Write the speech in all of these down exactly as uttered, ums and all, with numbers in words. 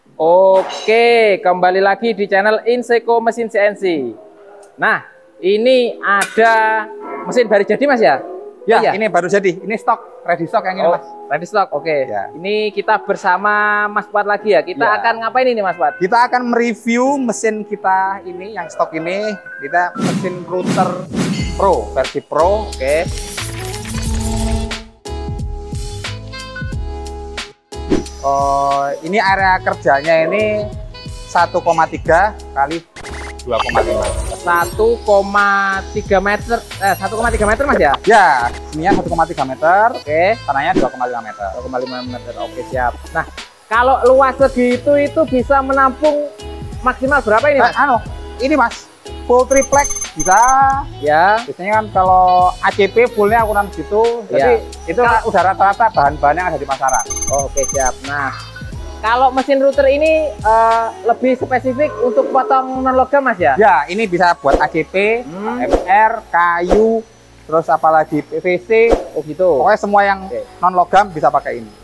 Oke, kembali lagi di channel Inseko Mesin C N C. Nah, ini ada mesin baru jadi Mas ya? Ya, iya? Ini baru jadi. Ini stok, ready stock yang ini oh, Mas. Ready stock, oke. Ya. Ini kita bersama Mas Fuad lagi ya. Kita ya. akan ngapain ini Mas Fuad? Kita akan mereview mesin kita ini, yang stok ini. Kita mesin router Pro, versi Pro. Oke. Oh, ini area kerjanya ini satu koma tiga kali dua koma lima. satu koma tiga meter, eh satu koma tiga meter Mas ya? Ya, sininya satu koma tiga meter, oke. tanahnya dua koma lima meter. dua koma lima meter, oke siap. Nah, kalau luas segitu itu bisa menampung maksimal berapa ini Mas? Eh, anu, ini Mas, full triplek bisa. Ya. Biasanya kan kalau A C P fullnya kurang gitu, jadi ya. itu kalau udah rata-rata bahan-bahan yang ada di pasaran. Oh, oke siap. Nah, kalau mesin router ini uh, lebih spesifik untuk potong non logam Mas ya? Ya, ini bisa buat A C P, hmm. M R, kayu, terus apalagi P V C. Oh gitu. Pokoknya semua yang okay. non logam bisa pakai ini.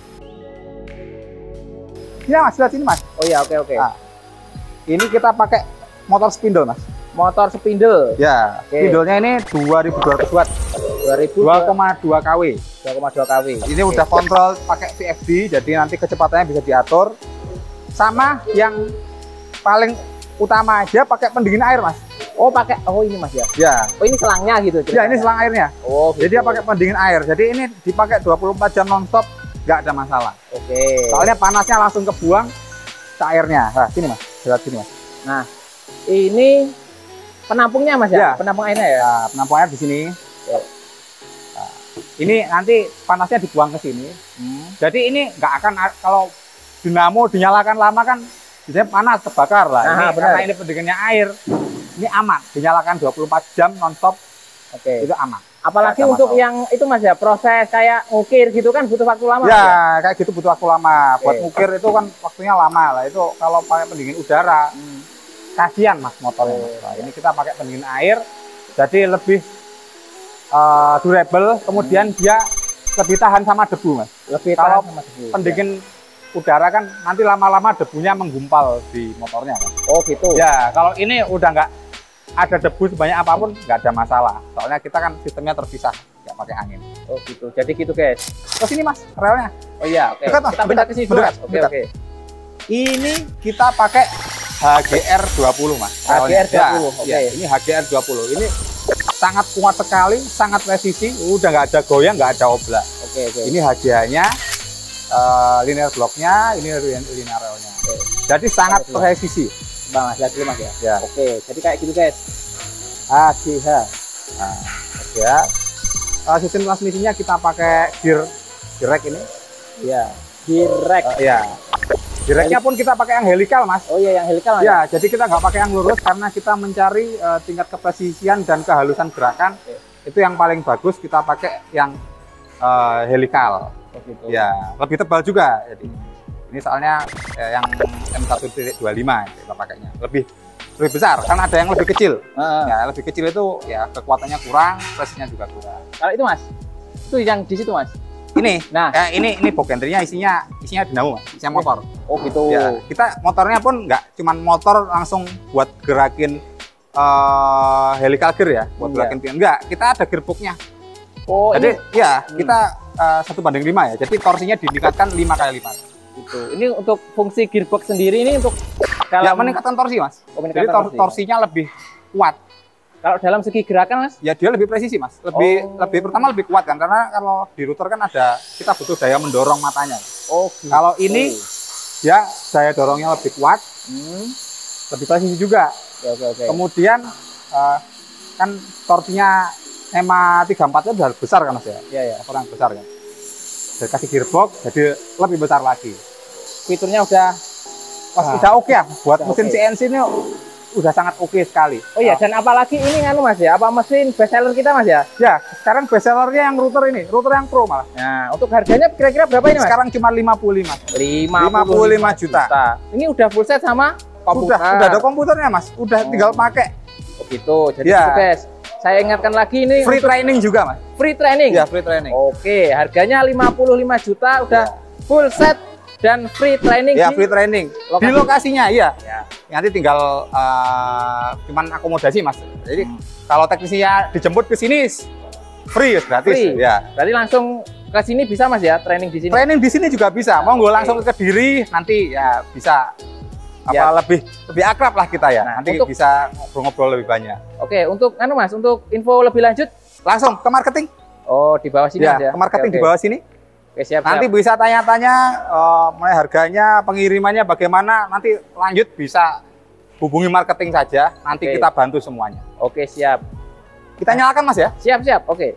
Ya Mas, lihat sini Mas. Oh iya, oke oke. Nah, ini kita pakai motor spindle Mas. Motor spindle. Ya, okay. Spindlenya ini dua ribu dua ratus watt. dua koma dua kilowatt. dua koma dua kilowatt. Ini okay. udah kontrol pakai V F D, jadi nanti kecepatannya bisa diatur. Sama yang paling utama aja pakai pendingin air Mas. Oh pakai, oh ini Mas ya? Ya. Oh ini selangnya gitu? Ya ini selang airnya. Oh gitu. Jadi dia pakai pendingin air, jadi ini dipakai dua puluh empat jam nonstop, nggak ada masalah. Oke. Okay. Soalnya panasnya langsung kebuang ke airnya. Nah sini Mas, lihat sini Mas. Nah ini penampungnya Mas ya? Ya. Penampung airnya ya? Nah, penampung air di sini. Ya. Nah, ini nanti panasnya dibuang ke sini. Hmm. Jadi ini nggak akan, kalau dinamo dinyalakan lama kan biasanya panas terbakar lah. Nah, ini, karena ini pendinginnya air, ini aman. Dinyalakan dua puluh empat jam nonstop. Oke. Okay. Itu aman. Apalagi untuk masalah. Yang itu Mas ya, proses kayak ngukir gitu kan butuh waktu lama. Ya, ya? Kayak gitu butuh waktu lama. Okay. Buat ngukir itu kan waktunya lama lah. Itu kalau pakai pendingin udara, hmm. kasihan Mas motornya. Oh. Nah, ini kita pakai pendingin air, jadi lebih uh, durable. Kemudian hmm. dia lebih tahan sama debu Mas. Lebih kalau tahan sama debu. Pendingin ya. Udara kan nanti lama-lama debunya menggumpal di motornya kan. Oh gitu. Ya, kalau ini udah nggak ada debu sebanyak apapun nggak ada masalah. Soalnya kita kan sistemnya terpisah, nggak pakai angin. Oh gitu. Jadi gitu guys. Terus ini Mas, relnya. Oh iya, oke. Okay. Dekat, Mas. Kita pindah ke sini dulu. Oke, oke. Okay, okay. Ini kita pakai H G R dua puluh Mas. H G R dua puluh. Ya, oke. Okay. Ya, ini H G R dua puluh. Ini sangat kuat sekali, sangat presisi. Udah nggak ada goyang, nggak ada oblak. Oke, okay, oke. Okay. Ini H D A-nya. Uh, linear blocknya, ini linear railnya. Okay. Jadi sangat presisi. Bang, lihat dulu Mas ya. Ya. Oke, okay. Jadi kayak gitu guys. A G H. Nah, ya. Uh, sistem transmisinya kita pakai gear direct ini. Ya, direct. Uh, ya. Directnya pun kita pakai yang helikal Mas. Oh iya, yang helikal. Ya, ya, jadi kita nggak pakai yang lurus karena kita mencari uh, tingkat kepresisian dan kehalusan gerakan. Okay. Itu yang paling bagus, kita pakai yang uh, helikal. Oh, gitu. Ya, lebih tebal juga. Jadi ini soalnya eh, yang M satu titik dua lima kita pakainya. Lebih lebih besar karena ada yang lebih kecil. Uh. Ya, lebih kecil itu ya kekuatannya kurang, presisinya juga kurang. Kalau itu Mas, itu yang di situ Mas. Ini, nah, ya, ini ini box gantrynya isinya isinya dinamo Mas, isinya motor. Oh gitu. Ya, kita motornya pun nggak cuman motor langsung buat gerakin uh, helikal gear ya, buat hmm, gerakin ya. Enggak, kita ada gearboxnya. Oh, jadi ini, ya hmm. kita uh, satu banding lima ya. Jadi torsinya ditingkatkan lima kali lipat. Gitu. Ini untuk fungsi gearbox sendiri ini untuk dalam... ya meningkatkan torsi Mas. Oh, meningkatkan jadi tor torsi. Torsinya lebih kuat. Kalau dalam segi gerakan Mas? Ya dia lebih presisi Mas. Lebih oh. lebih pertama lebih kuat kan karena kalau di router kan ada kita butuh daya mendorong matanya. Oh. Gitu. Kalau ini ya daya dorongnya lebih kuat, hmm. lebih presisi juga. Ya, okay, okay. Kemudian uh, kan torsinya E M A tiga puluh empat itu udah besar kan Mas ya? Iya ya, kurang besar kan. Jadi kasih gearbox jadi lebih besar lagi. Fiturnya udah pas nah, udah oke okay ya buat mesin okay. C N C ini udah sangat oke okay sekali. Oh iya, dan apalagi ini kan Mas ya, apa mesin best seller kita Mas ya? Ya, sekarang best sellernya yang router ini, router yang Pro malah. Nah, untuk harganya kira-kira berapa ini Mas? Sekarang cuma lima puluh lima. lima puluh lima juta. juta. Ini udah full set sama komputer. Udah, udah ada komputernya Mas, udah oh. tinggal pakai. Oh gitu, jadi ya. Guys. Saya ingatkan lagi ini free training juga Mas. Free training? Ya, free training. Oke, harganya lima puluh lima juta udah ya. Full set dan free training. Ya, di free training lokasi. di lokasinya, iya. Ya. Nanti tinggal uh, cuman akomodasi mas. Jadi Hmm. kalau teknisnya dijemput ke sini free, gratis. Free. Ya. Berarti langsung ke sini bisa mas ya, training di sini? Training di sini juga bisa. Mau nggak langsung ke Kediri nanti ya bisa. Apa Ya. lebih lebih akrab lah kita ya. Nah, nanti untuk- bisa ngobrol-ngobrol lebih banyak. Oke, untuk anu mas, untuk info lebih lanjut, Langsung ke marketing. oh di bawah sini Ya, mas ya? ke marketing Oke, di oke. bawah sini. Oke, siap, Nanti siap. bisa tanya-tanya uh, mengenai harganya, pengirimannya bagaimana. Nanti lanjut bisa hubungi marketing saja. Nanti Oke. kita bantu semuanya. Oke, siap. Kita nyalakan mas ya. Siap, siap. Oke.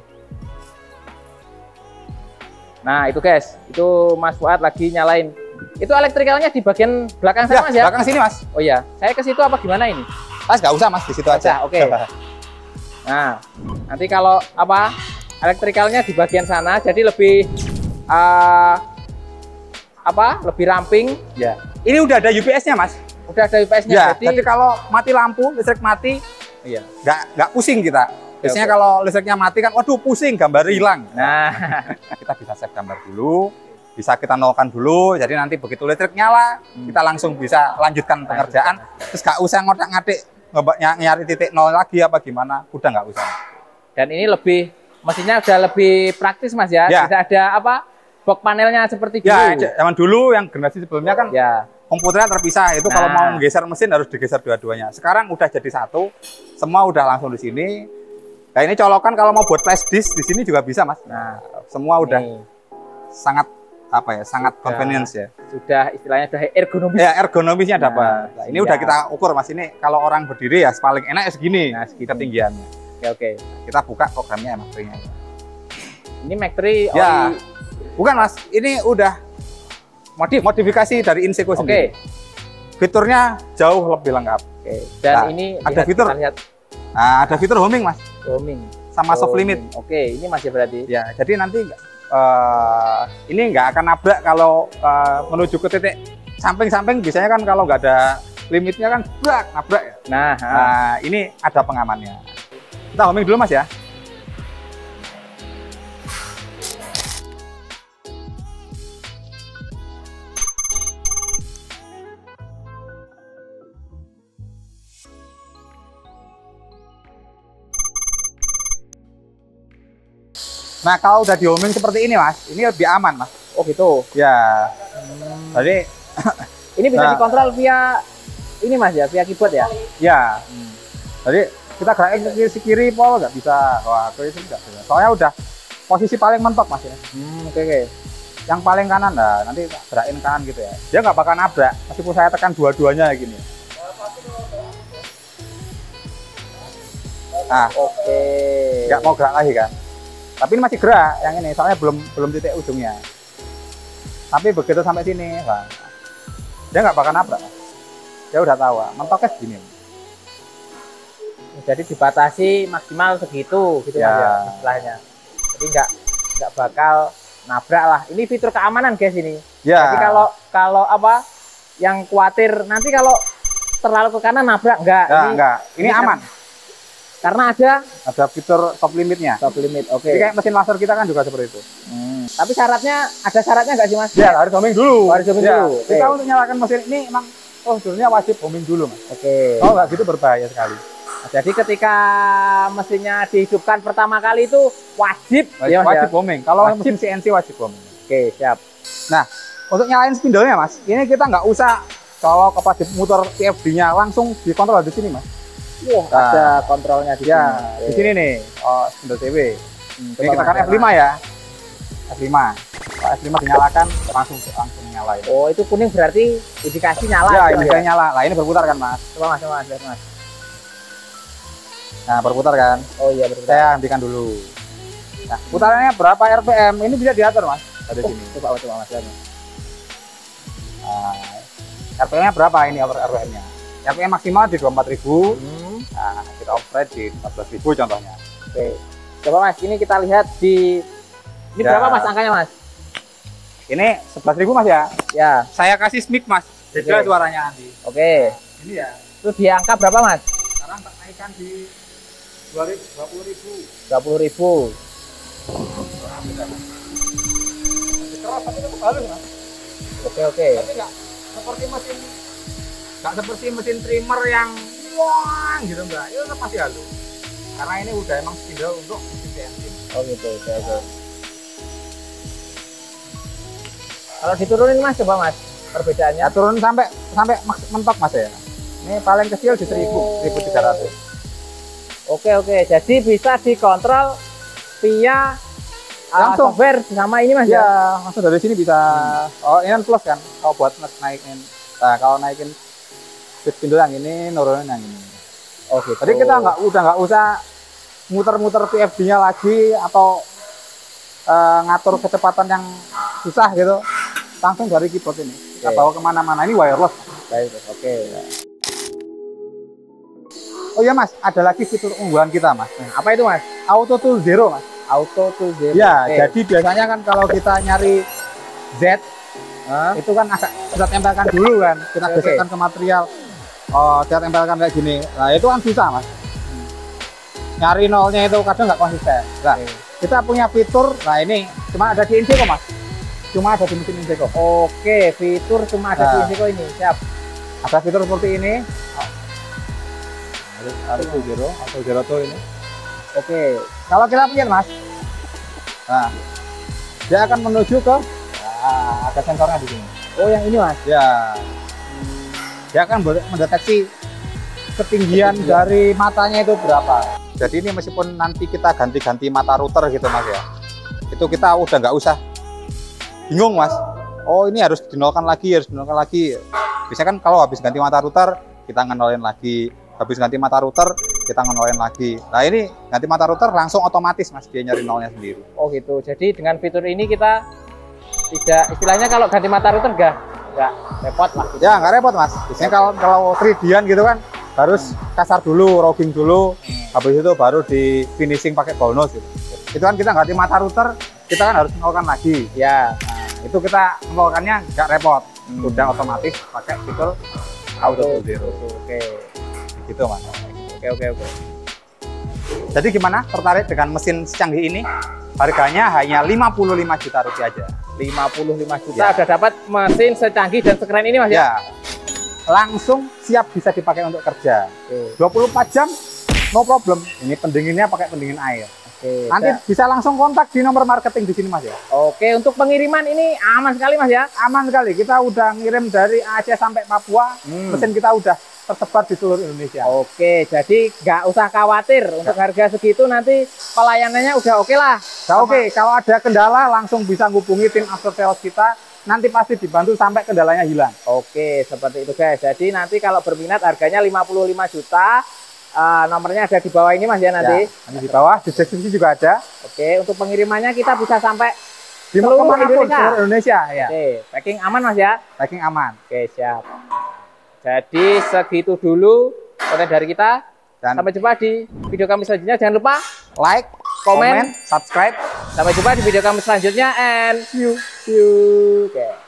Nah, itu guys, itu Mas Fuad lagi nyalain. Itu elektrikalnya di bagian belakang sana Ya, mas ya? belakang sini mas. Oh iya, saya ke situ apa gimana ini? Mas nggak usah mas, di situ aja. Aja, oke. Nah, nanti kalau apa elektrikalnya di bagian sana, jadi lebih uh, apa? Lebih ramping. Ya. Ini udah ada U P S-nya mas. Udah ada U P S-nya. Ya. jadi, Jadi kalau mati lampu, listrik mati, iya. nggak nggak pusing kita. Biasanya oke. kalau listriknya mati kan, waduh pusing, gambar hilang. Nah, Kita bisa save gambar dulu, bisa kita nolkan dulu. Jadi nanti begitu listrik nyala, Hmm. kita langsung bisa lanjutkan pengerjaan. Terus nggak usah ngotak-ngatik nyari titik nol lagi apa gimana, udah nggak usah. dan ini lebih mesinnya udah lebih praktis mas ya. Ya. Tidak ada apa box panelnya seperti dulu. Ya, zaman dulu yang generasi sebelumnya kan Ya. komputernya terpisah. Itu kalau Nah. mau menggeser mesin harus digeser dua-duanya. Sekarang udah jadi satu, semua udah langsung di sini. Nah ini colokan kalau mau buat flash disk di sini juga bisa mas. Nah, Semua udah ini sangat apa ya, sangat Sudah. convenience ya. sudah istilahnya sudah ergonomis. Ya ergonomisnya Nah, dapat. Nah, ini siap. udah kita ukur mas. Ini kalau orang berdiri ya paling enak ya segini. Nah, segini. Ketinggiannya. Oke, oke. Kita buka programnya emang nya. Ini Mac tiga Ya. ori Bukan mas, ini udah modif modifikasi dari Inseco Oke. sendiri. Fiturnya jauh lebih lengkap. Oke. Dan Nah, ini ada lihat- fitur. kita lihat Nah, ada fitur homing mas, roaming. sama soft Roaming. limit. Oke, ini masih berarti. Ya, jadi nanti eh, ini nggak akan nabrak kalau eh, menuju ke titik samping-samping. Biasanya kan kalau nggak ada limitnya kan brak, nabrak ya. Nah, ah. Nah, ini ada pengamannya. Kita homing dulu mas ya. Nah, kalau udah di homing seperti ini mas, ini lebih aman mas. Oh gitu. Ya, jadi Ini bisa Nah. dikontrol via ini mas ya, via keyboard ya. ya, jadi kita gerakin ke kiri, kiri pol nggak bisa. Wah, ke itu nggak bisa. Soalnya udah posisi paling mentok mas ya. Hmm, oke oke. Yang paling kanan nah, nanti gerakin kanan gitu ya. Dia nggak bakal nabrak, meskipun saya tekan dua-duanya kayak gini. Nah, Oke. nggak mau gerak lagi kan. Tapi ini masih gerak yang ini, soalnya belum belum titik ujungnya. Tapi begitu sampai sini, wah, dia nggak bakal nabrak. Dia udah tahu, ah, mentoknya segini. Jadi dibatasi maksimal segitu gitu Ya. mas ya istilahnya. Jadi nggak nggak bakal nabrak lah. Ini fitur keamanan guys ini. Ya. Jadi kalau kalau apa yang khawatir nanti kalau terlalu ke kanan nabrak enggak. Nggak, ini, nggak. Ini kan- aman. Karena ada Ada fitur top limitnya. top limit. Oke. Jadi kayak mesin laser kita kan juga seperti itu. Hmm. Tapi syaratnya ada syaratnya nggak sih mas? Ya, harus homing dulu. Oh, harus homing Ya, dulu. Kita Oke. untuk nyalakan mesin ini emang prosedurnya wajib homing dulu, Mas. Oke. Kalau nggak gitu berbahaya sekali. Jadi ketika mesinnya dihidupkan pertama kali itu wajib, Wajib, ya, Mas, wajib ya? homing. Kalau Wajib. mesin C N C wajib homing. Oke, siap. Nah, untuk nyalain spindle-nya, Mas, ini kita nggak usah kalau kepada motor C F D-nya langsung dikontrol di sini, Mas. Wah, Nah, ada kontrolnya di Ya, sini. di sini nih, oh, spindle T W. Hmm, Ini coba, kita kan Mas, F lima ya. F lima. Kalau F lima dinyalakan langsung langsung nyalain. Oh, itu kuning berarti indikasi nyala. Ya, gitu, ini saya nyala. Lah ini berputar kan, Mas. Coba mas, coba mas, lihat, mas. Nah, berputar kan. Oh iya betul. Saya hentikan dulu. Nah, putarannya berapa R P M? Ini bisa diatur, Mas. Ada Oh, sini. coba, coba mas, lihat, mas. Nah, R P M-nya berapa ini R P M-nya? R P M maksimal di dua puluh empat ribu. Hmm, Nah, kita off-ride di empat belas ribu contohnya. Oke. Coba mas, ini kita lihat di ini Ya. berapa mas angkanya mas? Ini sebelas ribu, Mas ya. Ya, Saya kasih mic, Mas. Beda Oke. suaranya nanti. oke. Ini ya. Itu di angka berapa mas? Sekarang tak naikkan di dua puluh ribu. dua puluh ribu. Keras tapi tetap halus, Mas. Oke oke. Tapi nggak seperti mesin nggak seperti mesin trimmer yang wah gitu enggak. Itu tetap masih halus. Karena ini udah emang spindle untuk mesin C N C. Oh gitu. Oke oke. Kalau diturunin mas, coba mas perbedaannya. Ya, turun sampai sampai mentok mas ya. Ini paling kecil di seribu, seribu tiga ratus. Oke oke. Jadi bisa dikontrol via langsung uh, software sama ini mas ya? Ya, langsung dari sini bisa. Hmm. Oh ini kan plus kan? Kalau buat naikin, nah kalau naikin spindle yang ini, nurunin yang ini. Oh gitu. Jadi kita nggak udah nggak usah muter-muter P F D-nya lagi atau uh, ngatur kecepatan yang susah gitu. Langsung dari keyboard ini kita okay. bawa kemana-mana. Ini wireless. Baik, oke. Okay. Oh iya mas, ada lagi fitur unggulan kita mas. Nah, apa itu mas? Auto Tool Zero mas. Auto Tool Zero. Ya, okay. Jadi biasanya kan kalau kita nyari Z, huh? itu kan agak kita tempelkan dulu kan, kita okay, geserkan okay. ke material. Oh, kita tempelkan kayak gini. Nah itu kan susah mas. Hmm. Nyari nolnya itu kadang nggak konsisten. Nah, okay. kita punya fitur. Nah ini cuma ada di Inseco mas. Cuma ada di mesin Inseco. Oke, fitur cuma ada nah. di Inseco ini. Siap. Ada fitur seperti ini. Auto Zero, Auto Zero tuh ini. Oke, kalau kita punya mas, nah dia akan menuju ke, nah, ada sensornya di sini. Oh yang ini mas? Ya, hmm. dia akan mendeteksi ketinggian, ketinggian dari matanya itu berapa. Jadi ini meskipun nanti kita ganti-ganti mata router gitu mas ya, itu kita udah nggak usah bingung mas. Oh ini harus dinolkan lagi, harus dinolkan lagi. Biasanya kan kalau habis ganti mata router kita ngenolin lagi. Habis ganti mata router kita ngenolin lagi. Nah ini ganti mata router langsung otomatis mas dia nyari nolnya sendiri. Oh gitu. Jadi dengan fitur ini kita tidak istilahnya kalau ganti mata router enggak enggak repot lah. Gitu. Ya nggak repot mas. Biasanya kalau kalau tiga D-an gitu kan harus kasar dulu, rogging dulu, hmm. habis itu baru di finishing pakai ball nose gitu. Itu kan kita ganti mata router kita kan harus nolkan lagi. Ya. Nah, itu kita nolkannya nggak repot. Hmm. Udah otomatis pakai fitur Auto Zero. Oke. Gitu mas. Oke oke oke. Jadi gimana, tertarik dengan mesin secanggih ini? Harganya hanya lima puluh lima juta rupiah aja. lima puluh lima juta ya. Udah dapat mesin secanggih dan sekeren ini mas ya? Ya. Langsung siap bisa dipakai untuk kerja. Oke. dua puluh empat jam no problem. Ini pendinginnya pakai pendingin air. Oke. Nanti ya. Bisa langsung kontak di nomor marketing di sini mas ya. Oke, untuk pengiriman ini aman sekali mas ya? Aman sekali. Kita udah ngirim dari Aceh sampai Papua. Hmm. Mesin kita udah tersebar di seluruh Indonesia. Oke, jadi nggak usah khawatir ya. Untuk harga segitu nanti pelayanannya udah oke lah. Nah, oke, okay. Kalau ada kendala langsung bisa hubungi tim after sales kita. Nanti pasti dibantu sampai kendalanya hilang. Oke, seperti itu guys. Jadi nanti kalau berminat harganya lima puluh lima juta. Uh, nomornya ada di bawah ini mas ya nanti. Ya, nanti di bawah, di deskripsi juga ada. Oke, untuk pengirimannya kita bisa sampai di seluruh Indonesia. Seluruh Indonesia ya. Oke, packing aman mas ya? Packing aman. Oke, siap. Jadi segitu dulu konten dari kita. Dan sampai jumpa di video kami selanjutnya. Jangan lupa like, comment, comment subscribe. Sampai jumpa di video kami selanjutnya and see you. See you. Oke.